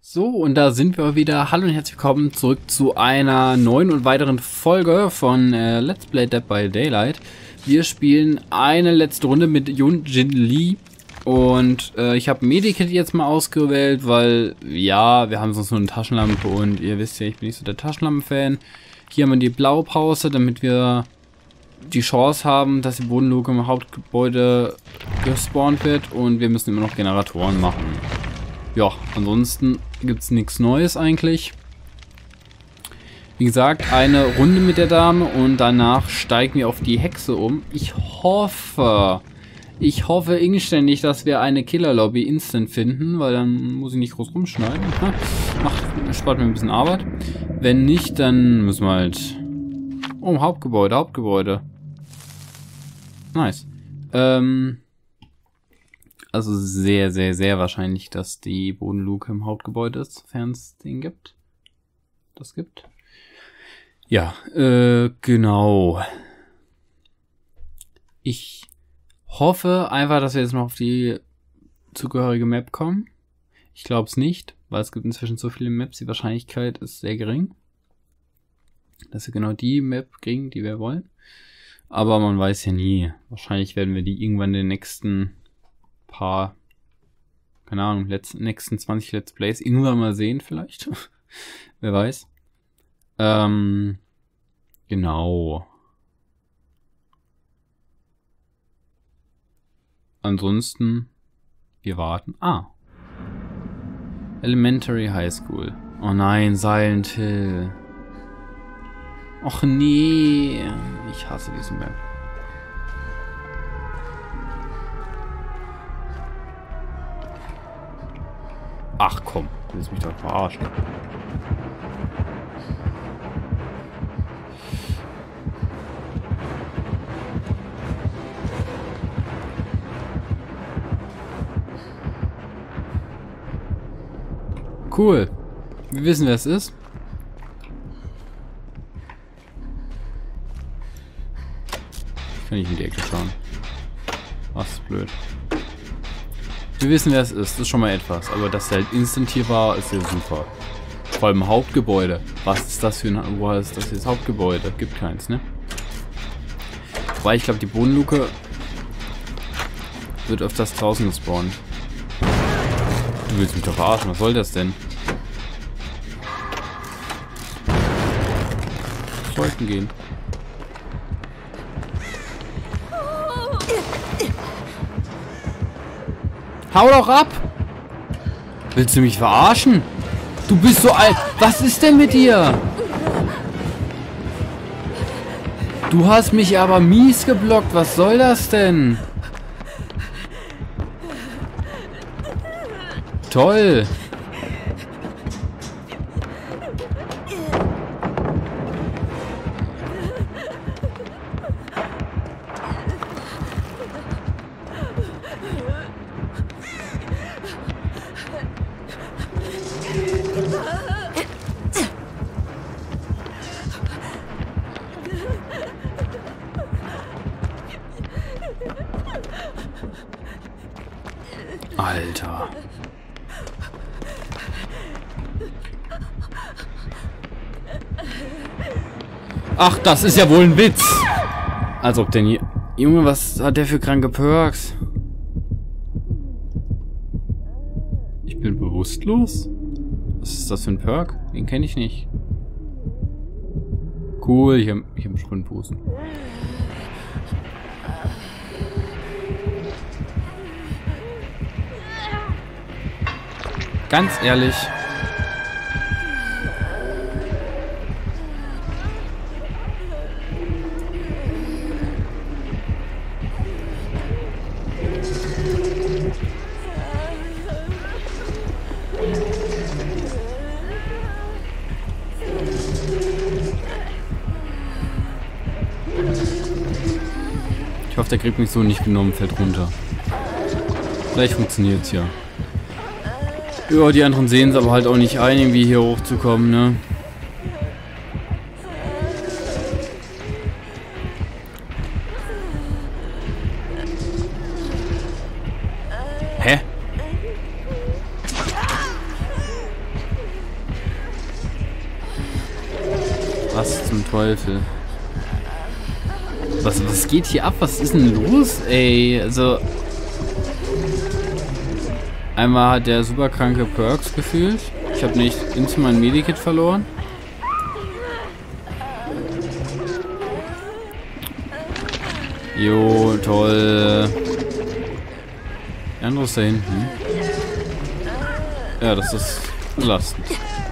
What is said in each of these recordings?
So, und da sind wir wieder. Hallo und herzlich willkommen zurück zu einer neuen und weiteren Folge von Let's Play Dead by Daylight. Wir spielen eine letzte Runde mit Hyun Jin Lee. Und ich habe Medikit jetzt mal ausgewählt, weil, ja, wir haben sonst nur eine Taschenlampe und ihr wisst ja, ich bin nicht so der Taschenlampen-Fan. Hier haben wir die Blaupause, damit wir die Chance haben, dass die Bodenluke im Hauptgebäude gespawnt wird, und wir müssen immer noch Generatoren machen. Ja, ansonsten gibt es nichts Neues eigentlich. Wie gesagt, eine Runde mit der Dame und danach steigen wir auf die Hexe um. Ich hoffe inständig, dass wir eine Killerlobby instant finden, weil dann muss ich nicht groß rumschneiden. Spart mir ein bisschen Arbeit. Wenn nicht, dann müssen wir halt... Oh, Hauptgebäude. Nice. Also sehr, sehr, sehr wahrscheinlich, dass die Bodenluke im Hauptgebäude ist, sofern es den gibt. Das gibt. Ja, genau. Ich hoffe einfach, dass wir jetzt noch auf die zugehörige Map kommen. Ich glaube es nicht, weil es gibt inzwischen so viele Maps, die Wahrscheinlichkeit ist sehr gering, dass wir genau die Map kriegen, die wir wollen. Aber man weiß ja nie. Wahrscheinlich werden wir die irgendwann in den nächsten paar, keine Ahnung, nächsten 20 Let's Plays irgendwann mal sehen vielleicht. Wer weiß. Genau. Ansonsten, wir warten. Elementary High School. Oh nein, Silent Hill. Och nee, ich hasse diesen Map. Ach komm, du willst mich doch verarschen. Cool. Wir wissen, wer es ist. Ich kann nicht in die Ecke schauen. Ach, das ist blöd. Wir wissen, wer es ist. Das ist schon mal etwas. Aber dass er halt instant hier war, ist ja super. Vor allem Hauptgebäude. Was ist das für ein... Wo ist das hier das Hauptgebäude? Gibt keins, ne? Weil ich glaube, die Bodenluke wird öfters draußen gespawnt. Du willst mich doch verarschen. Was soll das denn? Sollten gehen. Hau doch ab! Willst du mich verarschen? Du bist so alt. Was ist denn mit dir? Du hast mich aber mies geblockt. Was soll das denn? Toll. Alter. Ach, das ist ja wohl ein Witz. Als ob denn hier... Junge, was hat der für kranke Perks? Ich bin bewusstlos? Was ist das für ein Perk? Den kenne ich nicht. Cool, ich hab einen Sprintbusen. Ganz ehrlich. Ich hoffe, der kriegt mich so nicht genommen, fällt runter. Vielleicht funktioniert's ja. Ja, die anderen sehen es aber halt auch nicht ein, irgendwie hier hochzukommen, ne? Was zum Teufel? Was geht hier ab? Was ist denn los, ey? Also... Einmal hat der super kranke Perks gefühlt. Ich habe nicht instant mein Medikit verloren. Jo, toll. Der andere ist da hinten. Ja, das ist belastend.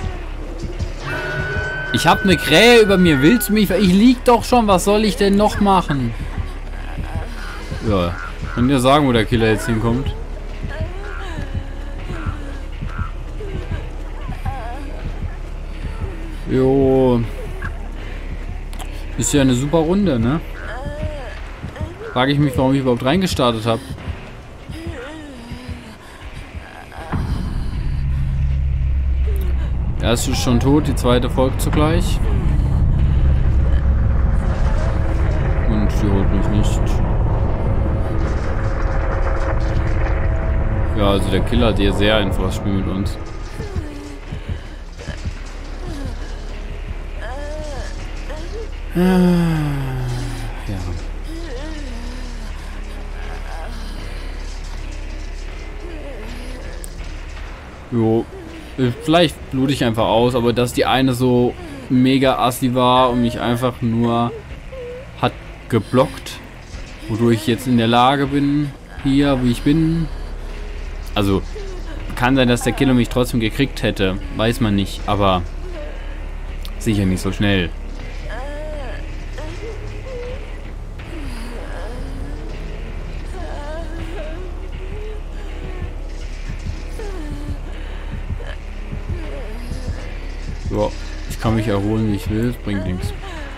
Ich habe eine Krähe über mir. Willst du mich? Ich lieg doch schon. Was soll ich denn noch machen? Ja, könnt ihr sagen, wo der Killer jetzt hinkommt? Jo. Ist ja eine super Runde, ne? Frage ich mich, warum ich überhaupt reingestartet habe. Der erste ist schon tot, die zweite folgt zugleich. Und sie holt mich nicht. Ja, also der Killer hat hier sehr einfaches Spiel mit uns. Ja. Jo. Vielleicht blute ich einfach aus, aber dass die eine so mega assi war und mich einfach nur hat geblockt, wodurch ich jetzt in der Lage bin, hier, wie ich bin. Also, kann sein, dass der Killer mich trotzdem gekriegt hätte. Weiß man nicht, aber sicher nicht so schnell. So, ich kann mich erholen, wie ich will, das bringt nichts.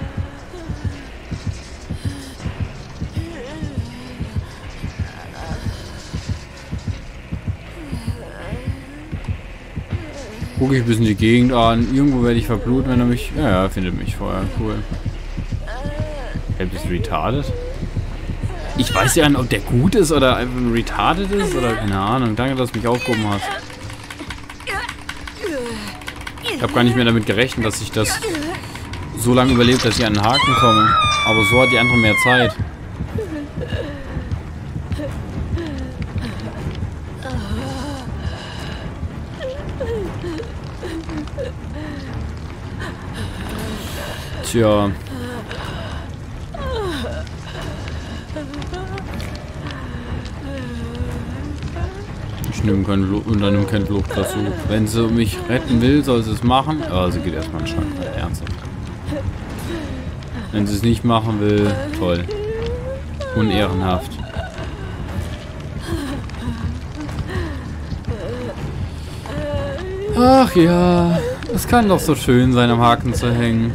Gucke ich ein bisschen die Gegend an. Irgendwo werde ich verbluten, wenn er mich... Ja, findet mich vorher. Cool. Hey, bist du retarded? Ich weiß ja nicht, ob der gut ist oder einfach nur retarded ist oder keine Ahnung. Danke, dass du mich aufgehoben hast. Ich habe gar nicht mehr damit gerechnet, dass ich das so lange überlebt, dass ich an den Haken komme. Aber so hat die andere mehr Zeit. Tja. Ich nehme keinen unternehme keinen Fluchtversuch. Wenn sie mich retten will, soll sie es machen. Aber sie geht erstmal in den Schrank. Ernsthaft. Wenn sie es nicht machen will, toll. Unehrenhaft. Ach ja. Es kann doch so schön sein, am Haken zu hängen.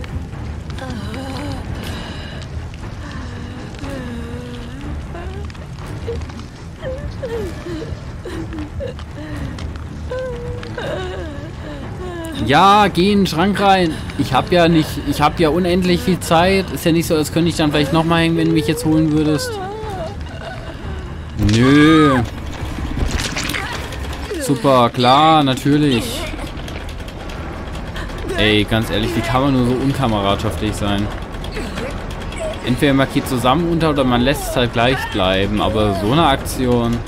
Ja, geh in den Schrank rein. Ich habe ja unendlich viel Zeit. Ist ja nicht so, als könnte ich dann vielleicht nochmal hängen, wenn du mich jetzt holen würdest. Nö. Super, klar, natürlich. Ey, ganz ehrlich, wie kann man nur so unkameradschaftlich sein? Entweder man geht zusammen unter oder man lässt es halt gleich bleiben. Aber so eine Aktion...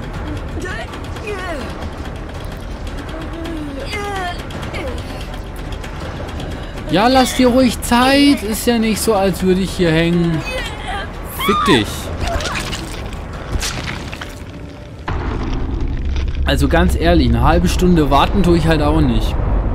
Ja, lass dir ruhig Zeit. Ist ja nicht so, als würde ich hier hängen. Fick dich. Also ganz ehrlich, eine halbe Stunde warten tue ich halt auch nicht.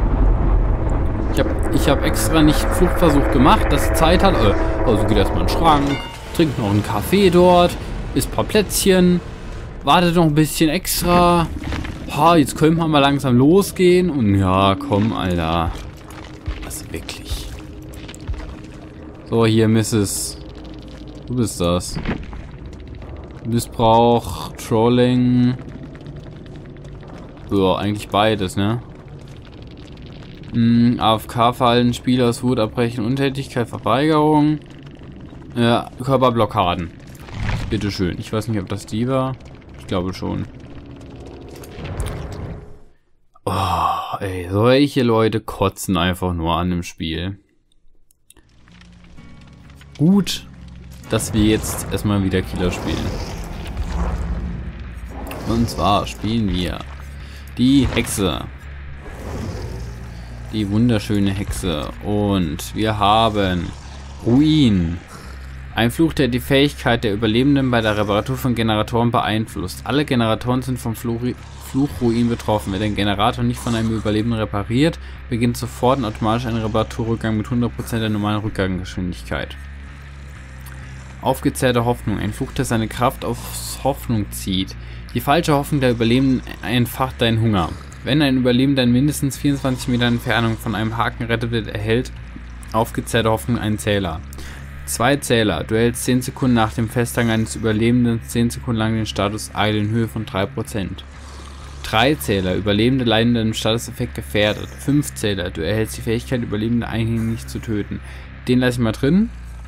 Ich hab extra nicht Fluchtversuch gemacht, dass sie Zeit hat. Also geht erstmal in den Schrank, trinkt noch einen Kaffee dort, isst ein paar Plätzchen, wartet noch ein bisschen extra. Ha, jetzt können wir mal langsam losgehen. Und ja, komm, Alter. Wirklich. So, hier, Mrs. Du bist das. Missbrauch, Trolling. Ja, eigentlich beides, ne? AFK-Fallen, Spiel aus Wut abbrechen, Untätigkeit, Verweigerung. Ja, Körperblockaden. Bitteschön. Ich weiß nicht, ob das die war. Ich glaube schon. Oh, ey, solche Leute kotzen einfach nur an dem Spiel. gut, dass wir jetzt erstmal wieder Killer spielen. Und zwar spielen wir die Hexe. Die wunderschöne Hexe. Und wir haben Ruin. Ein Fluch, der die Fähigkeit der Überlebenden bei der Reparatur von Generatoren beeinflusst. Alle Generatoren sind vom Fluch Ruin betroffen. Wer den Generator nicht von einem Überlebenden repariert, beginnt sofort und automatisch ein Reparaturrückgang mit 100% der normalen Rückganggeschwindigkeit. Aufgezehrte Hoffnung. Ein Fluch, der seine Kraft aus Hoffnung zieht. Die falsche Hoffnung der Überlebenden entfacht deinen Hunger. Wenn ein Überlebender in mindestens 24 Meter Entfernung von einem Haken gerettet wird, erhält aufgezehrte Hoffnung einen Zähler. 2 Zähler. Du hältst 10 Sekunden nach dem Festhalten eines Überlebenden 10 Sekunden lang den Status Eile in Höhe von 3%. 3 Zähler. Überlebende leiden im Statuseffekt gefährdet. 5 Zähler. Du erhältst die Fähigkeit, Überlebende einhändig zu töten. Den lasse ich mal drin.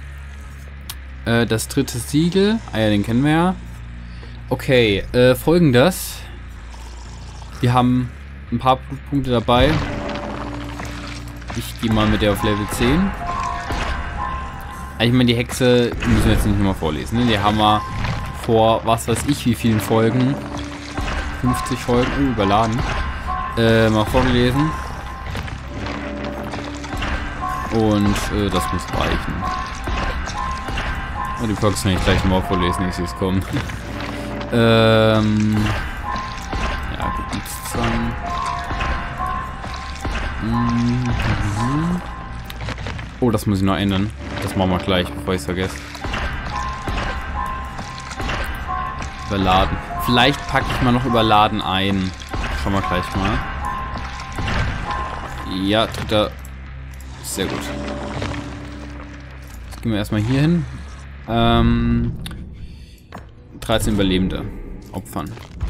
Das dritte Siegel. Ah ja, den kennen wir ja. Okay, folgendes. Wir haben ein paar Punkte dabei. Ich gehe mal mit der auf Level 10. Ich meine, die Hexe müssen wir jetzt nicht nochmal vorlesen. Ne? Die haben wir vor, was weiß ich, wie vielen Folgen, 50 Folgen, überladen, mal vorgelesen. Und das muss reichen. Und die Folge kann ich gleich nochmal vorlesen, ich sehe es kommen. Ja, Gebietszwang. Oh, das muss ich noch ändern. Das machen wir gleich, bevor ich es vergesse. Überladen. Vielleicht packe ich mal noch Überladen ein. Schauen wir gleich mal. Ja, dritter. Sehr gut. Jetzt gehen wir erstmal hier hin. 13 Überlebende opfern.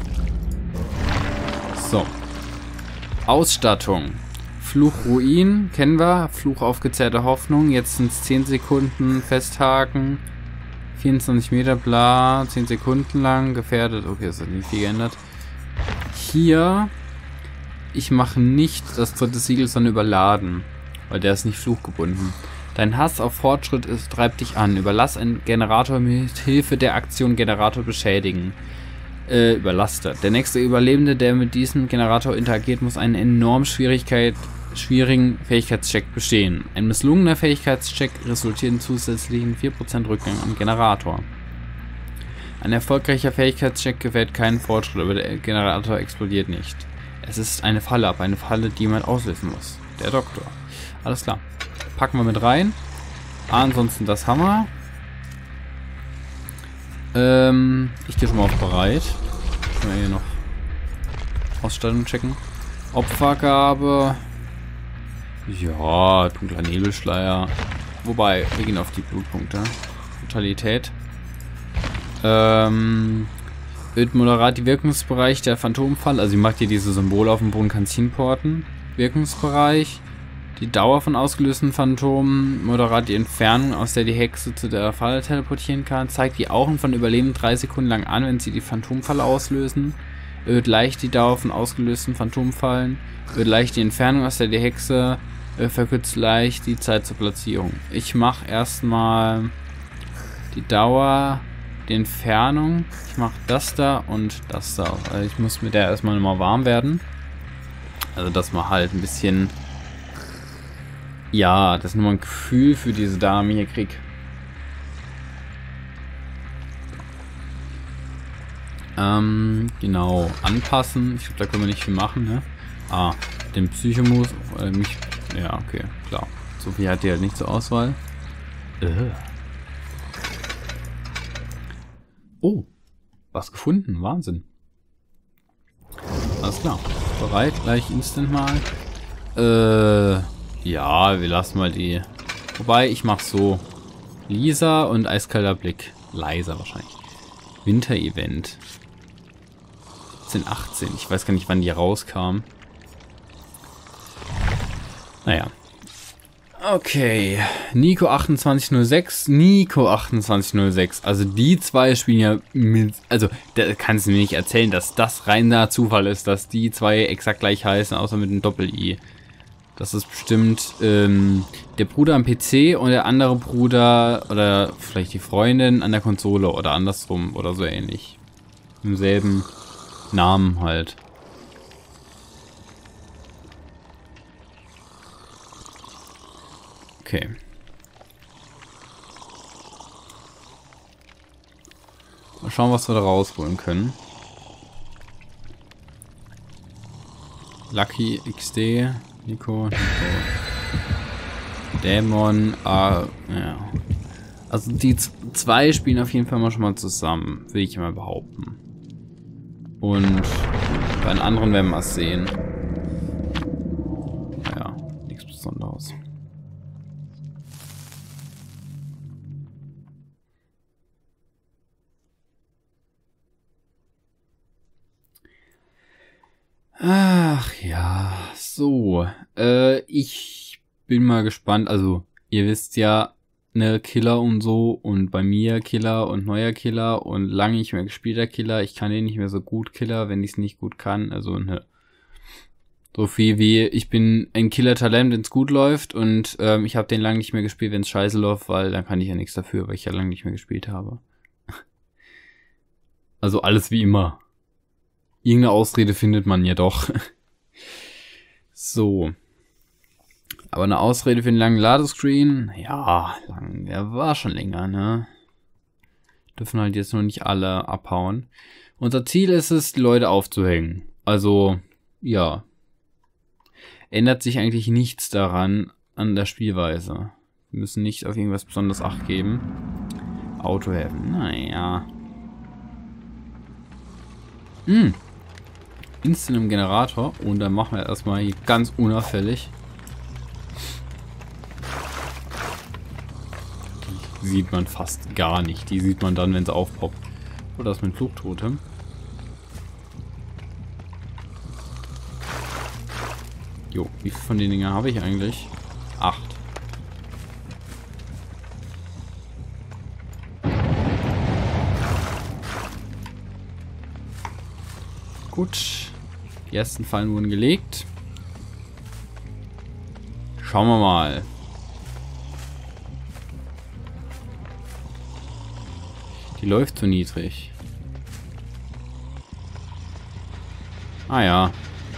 So. Ausstattung. Fluch Ruin, kennen wir. Fluch aufgezehrte Hoffnung. Jetzt sind es 10 Sekunden festhaken. 24 Meter, bla. 10 Sekunden lang. Gefährdet. Okay, das hat nicht viel geändert. Hier. Ich mache nicht das dritte Siegel, sondern überladen. Weil der ist nicht fluchgebunden. Dein Hass auf Fortschritt treibt dich an. Überlass einen Generator mit Hilfe der Aktion Generator beschädigen. Überlaster. Der nächste Überlebende, der mit diesem Generator interagiert, muss einen enorm schwierigen Fähigkeitscheck bestehen. Ein misslungener Fähigkeitscheck resultiert in zusätzlichen 4% Rückgang am Generator. Ein erfolgreicher Fähigkeitscheck gewährt keinen Fortschritt, aber der Generator explodiert nicht. Es ist eine Falle, aber eine Falle, die jemand auslösen muss. Der Doktor. Alles klar. Packen wir mit rein. Ansonsten das Hammer. Ich gehe schon mal auf bereit. Können wir hier noch Ausstattung checken. Opfergabe. Ja, dunkler Nebelschleier. Wobei, wir gehen auf die Blutpunkte. Brutalität. Wird moderat die Wirkungsbereich der Phantomfall. Also sie macht hier diese Symbole auf dem Boden, kann es hinporten. Wirkungsbereich. Die Dauer von ausgelösten Phantomen, moderat die Entfernung, aus der die Hexe zu der Falle teleportieren kann, zeigt die Augen von Überlebenden 3 Sekunden lang an, wenn sie die Phantomfalle auslösen, erhöht leicht die Dauer von ausgelösten Phantomfallen, erhöht leicht die Entfernung, aus der die Hexe, verkürzt leicht die Zeit zur Platzierung. Ich mache erstmal die Dauer, die Entfernung, ich mache das da und das da. Also ich muss mit der erstmal nochmal warm werden. Also dass man halt ein bisschen... Ja, das ist nur mal ein Gefühl für diese Dame hier krieg. Genau. Anpassen. Ich glaube, da können wir nicht viel machen, ne? Ah, den Psychomus. Ja, okay, klar. So viel hat die halt nicht zur Auswahl. Oh, was gefunden. Wahnsinn. Alles klar. Bereit, gleich instant mal. Ja, wir lassen mal die. Wobei, ich mach so. Lisa und eiskalter Blick. Leiser wahrscheinlich. Winter-Event. 18. Ich weiß gar nicht, wann die rauskam. Naja. Okay. Nico 2806. Nico 2806. Also die zwei spielen ja mit. Also, da kannst du mir nicht erzählen, dass das reiner Zufall ist, dass die zwei exakt gleich heißen, außer mit einem Doppel-I. Das ist bestimmt der Bruder am PC und der andere Bruder oder vielleicht die Freundin an der Konsole oder andersrum oder so ähnlich. Im selben Namen halt. Okay. Mal schauen, was wir da rausholen können. Lucky XD, Nico. Dämon, ja. Also die zwei spielen auf jeden Fall mal schon mal zusammen, will ich mal behaupten. Und bei den anderen werden wir es sehen. Naja, nichts Besonderes. Ach ja, so. Ich bin mal gespannt. Also, ihr wisst ja, ne, Killer und so. Und bei mir Killer und neuer Killer und lange nicht mehr gespielter Killer. Ich kann den nicht mehr so gut Killer, wenn ich es nicht gut kann. Also, ne. So viel wie, ich bin ein Killer-Talent, wenn es gut läuft. Und ich habe den lange nicht mehr gespielt, wenn es scheiße läuft, weil dann kann ich ja nichts dafür, weil ich ja lange nicht mehr gespielt habe. Also alles wie immer. Irgendeine Ausrede findet man ja doch. So. Aber eine Ausrede für einen langen Ladescreen? Ja, lang. Der war schon länger, ne? Dürfen halt jetzt noch nicht alle abhauen. Unser Ziel ist es, die Leute aufzuhängen. Also, ja. Ändert sich eigentlich nichts daran, an der Spielweise. Wir müssen nicht auf irgendwas besonders Acht geben. Autohäfen, naja. Instant im Generator. Und dann machen wir erstmal hier ganz unauffällig. Die sieht man fast gar nicht. Die sieht man dann, wenn sie aufpoppt. Oder das mit dem Flugtotem. Jo, wie viele von den Dingen habe ich eigentlich? 8. Gut. Die ersten Fallen wurden gelegt. Schauen wir mal. Die läuft zu niedrig. Ah ja.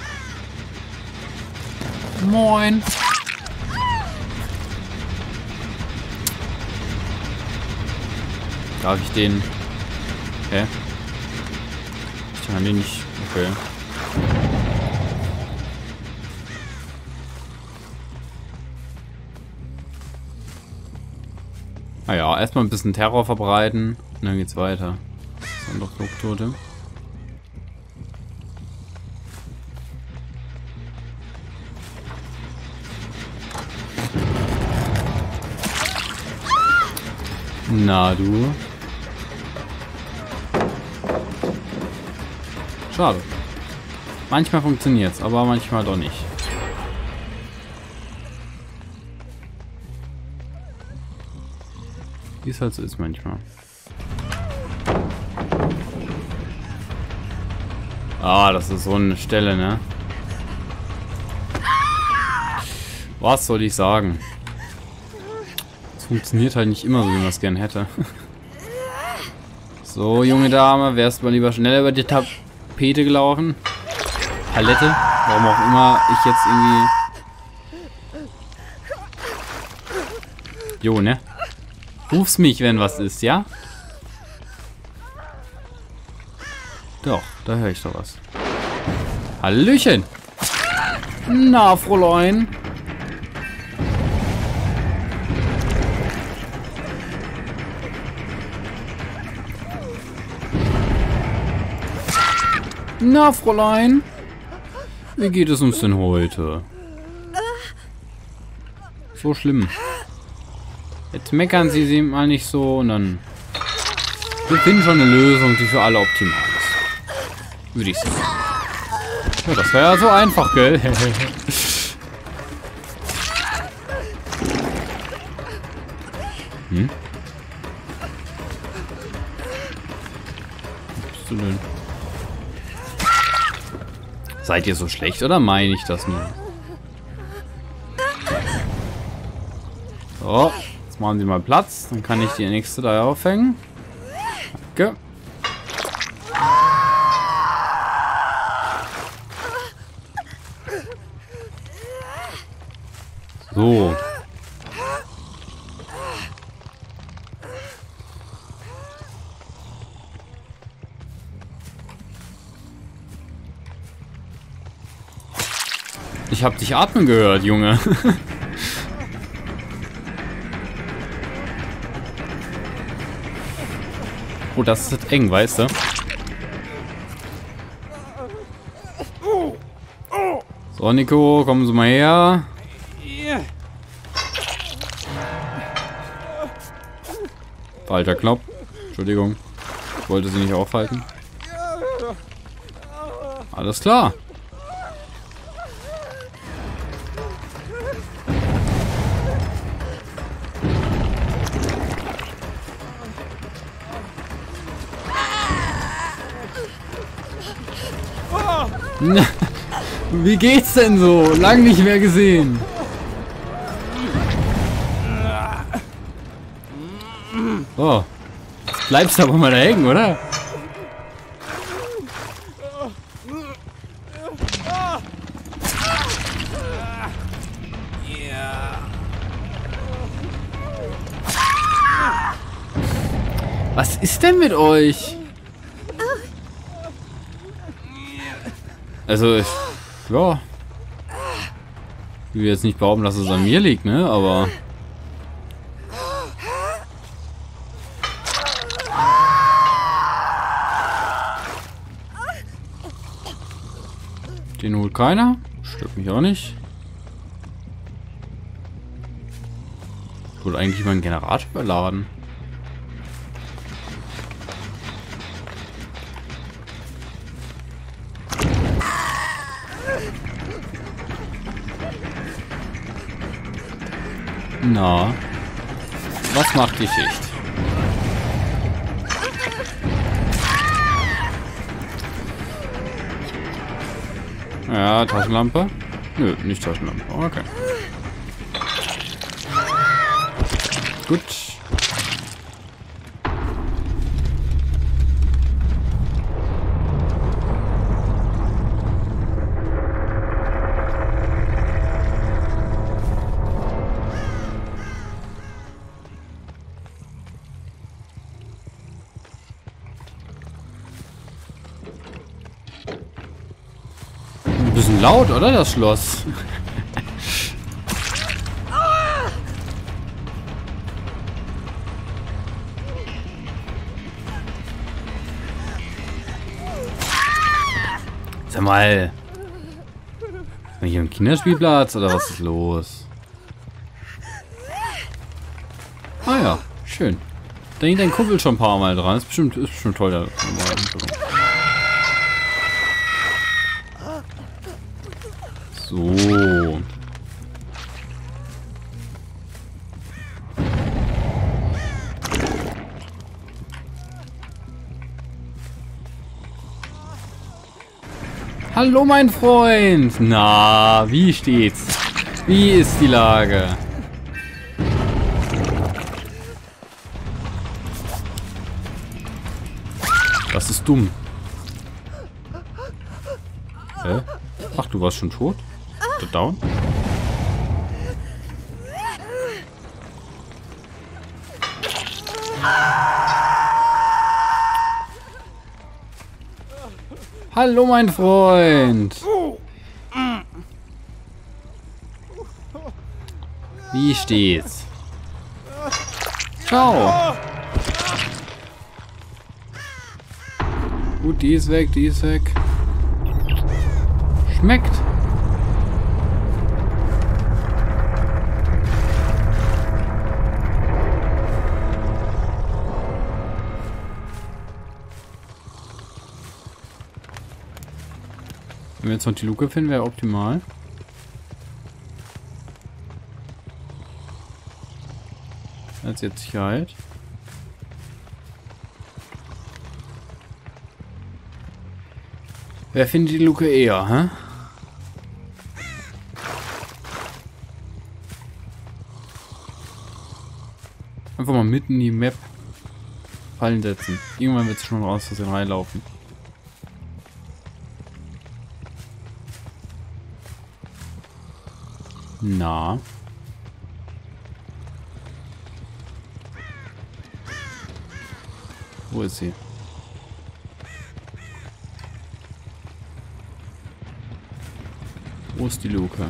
Moin. Darf ich den... Hä? Ich kann den nicht... Okay. Naja, erstmal ein bisschen Terror verbreiten. Und dann geht's weiter. Das sind doch Flugtote. Na du. Schade. Manchmal funktioniert's, aber manchmal doch nicht. Wie es halt so ist manchmal. Ah, das ist so eine Stelle, ne? Was soll ich sagen? Es funktioniert halt nicht immer so, wie man es gerne hätte. So, junge Dame, wärst du mal lieber schneller über die Tapete gelaufen? Palette? Warum auch immer ich jetzt irgendwie... Jo, ne? Ruf's mich, wenn was ist, ja? Doch, da höre ich doch was. Hallöchen! Na, Fräulein! Na, Fräulein! Wie geht es uns denn heute? So schlimm. Jetzt meckern sie mal nicht so und dann... Wir finden schon eine Lösung, die für alle optimal ist. Würde ich sagen. Ja, das wäre ja so einfach, gell? Hm? Was bist du denn? Seid ihr so schlecht oder meine ich das nur? So, jetzt machen Sie mal Platz. Dann kann ich die nächste da aufhängen. Danke. So. Ich hab dich atmen gehört, Junge. Oh, das ist eng, weißt du? So, Nico, kommen Sie mal her. Falscher Knopf. Entschuldigung. Ich wollte sie nicht aufhalten. Alles klar. Wie geht's denn so? Lang nicht mehr gesehen. So. Jetzt bleibst du aber mal da hängen, oder? Was ist denn mit euch? Also, ja. Ich will jetzt nicht behaupten, dass es an mir liegt, ne? Aber... Den holt keiner. Stört mich auch nicht. Ich wollte eigentlich meinen Generator überladen. Na, was macht die Schicht? Ja, Taschenlampe? Nö, nicht Taschenlampe. Okay. Gut. Ein bisschen laut, oder, das Schloss? Sag mal. Ist man hier im Kinderspielplatz oder was ist los? Ah ja, schön. Da hängt dein Kumpel schon ein paar Mal dran. Ist bestimmt toll. Der so. Hallo, mein Freund. Na, wie steht's? Wie ist die Lage? Das ist dumm. Hä? Ach, du warst schon tot? Down? Hallo, mein Freund. Wie steht's? Ciao. Gut, die ist weg, die ist weg. Schmeckt. Wenn wir jetzt noch die Luke finden, wäre optimal. Als jetzt Sicherheit. Wer findet die Luke eher, hä? Einfach mal mitten in die Map Fallen setzen. Irgendwann wird es schon raus, Versehen reinlaufen. Na. Wo ist sie? Wo ist die Luke?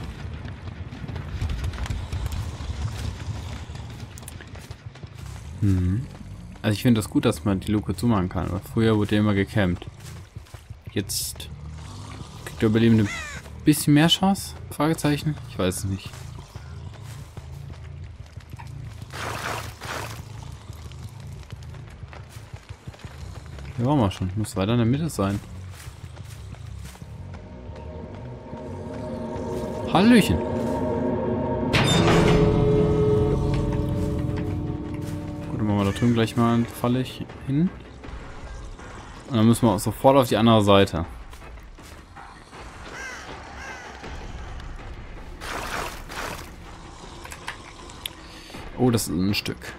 Also ich finde das gut, dass man die Luke zumachen kann. Aber früher wurde ja immer gecampt. Jetzt kriegt der Überlebende ein bisschen mehr Chance? Fragezeichen? Ich weiß es nicht. Hier waren wir schon. Muss weiter in der Mitte sein. Hallöchen. Gut, dann machen wir da drüben gleich mal eine Falle hin. Und dann müssen wir auch sofort auf die andere Seite. Oh, das ist ein Stück.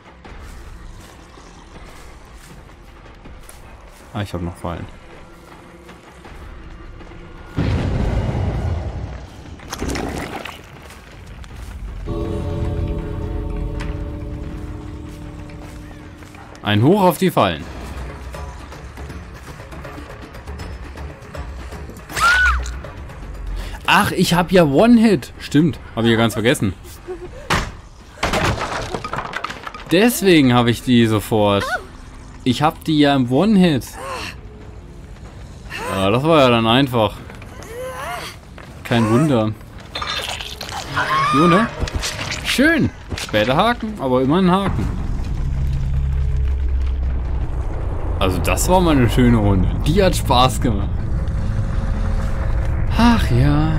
Ah, ich habe noch Fallen. Ein Hoch auf die Fallen. Ach, ich habe ja One-Hit. Stimmt, habe ich ja ganz vergessen. Deswegen habe ich die sofort. Ich habe die ja im One-Hit. Ja, das war ja dann einfach. Kein Wunder. Jo, ne? Schön. Später Haken, aber immer ein Haken. Also das war mal eine schöne Runde. Die hat Spaß gemacht. Ach ja.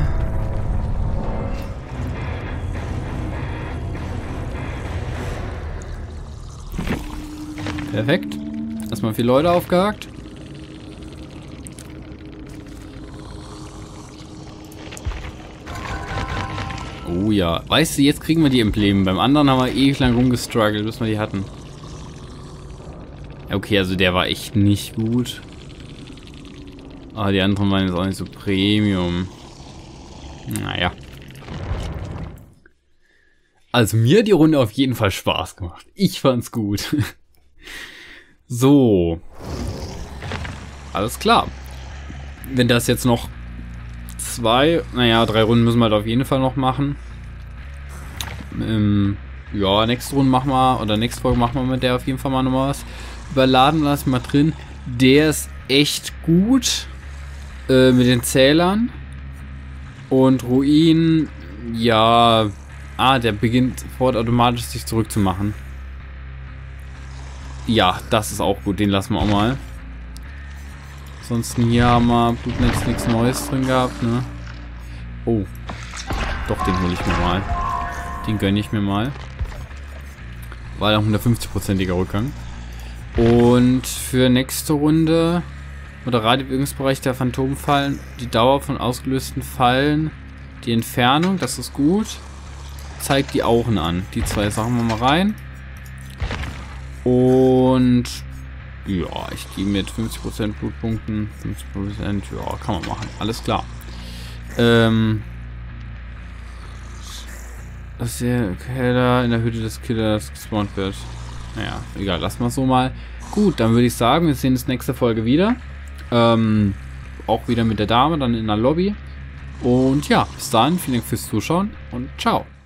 Perfekt. Erstmal 4 Leute aufgehakt. Oh ja. Weißt du, jetzt kriegen wir die Embleme. Beim anderen haben wir ewig lang rumgestruggelt, bis wir die hatten. Okay, also der war echt nicht gut. Aber die anderen waren jetzt auch nicht so Premium. Naja. Also mir hat die Runde auf jeden Fall Spaß gemacht. Ich fand's gut. So. Alles klar. Wenn das jetzt noch 2, naja, 3 Runden müssen wir halt auf jeden Fall noch machen. Ja, nächste Runde machen wir, oder nächste Folge machen wir mit der auf jeden Fall mal nochmal was. Überladen lasse ich mal drin. Der ist echt gut. Mit den Zählern. Und Ruin, ja. Der beginnt sofort automatisch sich zurückzumachen. Ja, das ist auch gut. Den lassen wir auch mal. Ansonsten hier haben wir Blutnetz nichts Neues drin gehabt, ne? Oh. Doch, den hole ich mir mal. Den gönne ich mir mal. War ein 150%iger Rückgang. Und für nächste Runde oder Radiowirkungsbereich der Phantomfallen, die Dauer von ausgelösten Fallen, die Entfernung, das ist gut. Zeigt die Augen an. Die 2 Sachen wir mal rein. Und ja, ich gehe mit 50% Blutpunkten, 50%, ja, kann man machen. Alles klar. Dass der Keller in der Hütte des Killers gespawnt wird. Naja, egal, lassen wir es so mal. Gut, dann würde ich sagen, wir sehen uns nächste Folge wieder. Auch wieder mit der Dame, dann in der Lobby. Und ja, bis dahin, vielen Dank fürs Zuschauen und ciao.